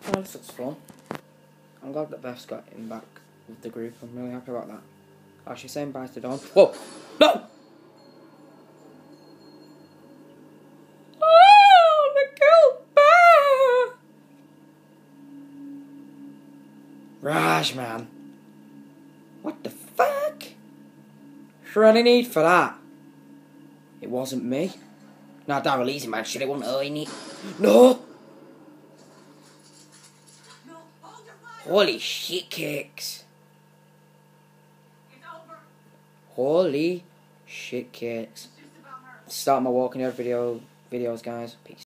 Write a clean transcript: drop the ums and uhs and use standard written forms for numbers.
Oh, this looks fun. I'm glad that Beth's got him back with the group. I'm really happy about that. Oh, she's saying bye to Dawn. Whoa! No! Oh, the girl bear! Raj, man. What the fuck? Sure, any need for that? It wasn't me. No, Daryl, easy, man. Shit, it wasn't her, innit? No! Holy shit cakes. Holy shit cakes. Start my walking out videos, guys. Peace.